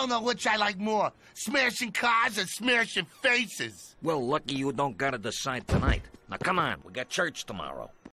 don't know which I like more, smashing cars or smashing faces. Well, lucky you don't gotta decide tonight. Now, come on. We got church tomorrow.